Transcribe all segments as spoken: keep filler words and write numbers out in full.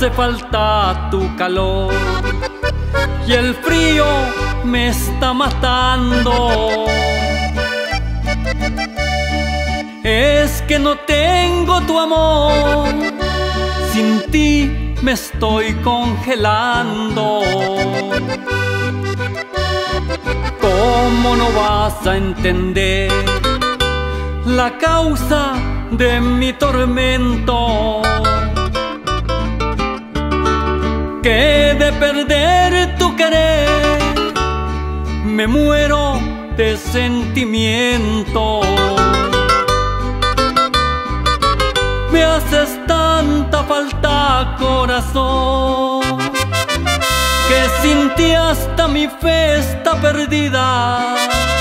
hace falta tu calor y el frío me está matando. Es que no tengo tu amor, sin ti me estoy congelando. ¿Cómo no vas a entender la causa de mi tormento? Que de perder tu querer me muero de sentimiento. Me haces tanta falta, corazón, que sin ti hasta mi fe está perdida.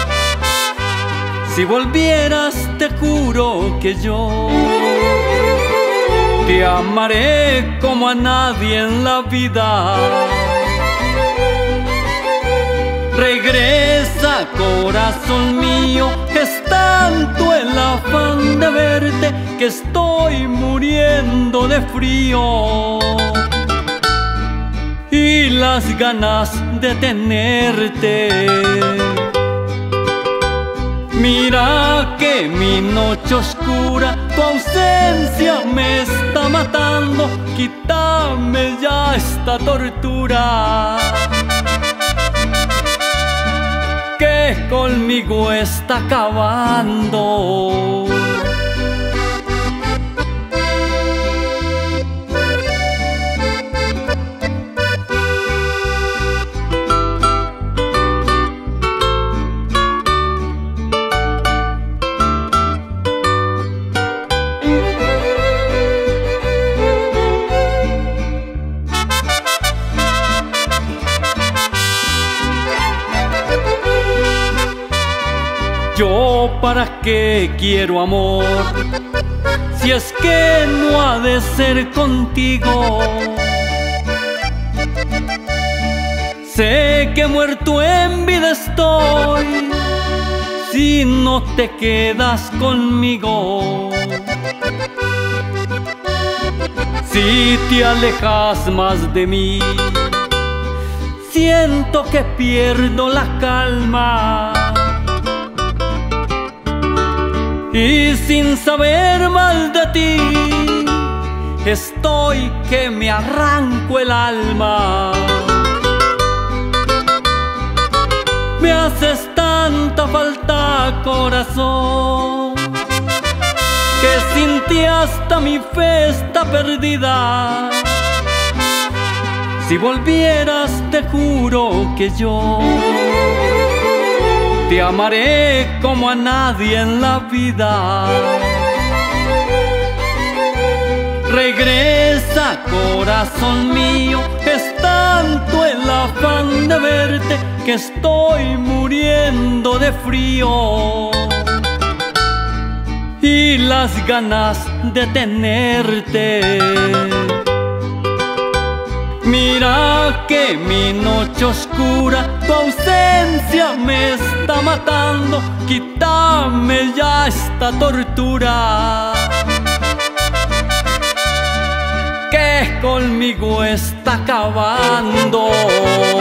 Si volvieras te juro que yo te amaré como a nadie en la vida. Regresa, corazón mío, es tanto el afán de verte que estoy muriendo de frío y las ganas de tenerte. Mira que mi noche oscura, tu ausencia me está matando. Quítame ya esta tortura que conmigo está acabando. Yo para qué quiero amor, si es que no ha de ser contigo. Sé que muerto en vida estoy si no te quedas conmigo. Si te alejas más de mí, siento que pierdo la calma. Y sin saber más de ti, estoy que me arranco el alma. Me haces tanta falta, corazón, que sin ti hasta mi fe está perdida. Si volvieras te juro que yo te amaré como a nadie en la vida. Regresa, corazón mío, es tanto el afán de verte que estoy muriendo de frío y las ganas de tenerte. Mira que mi noche oscura, tu ausencia me está matando. Quítame ya esta tortura que conmigo está acabando.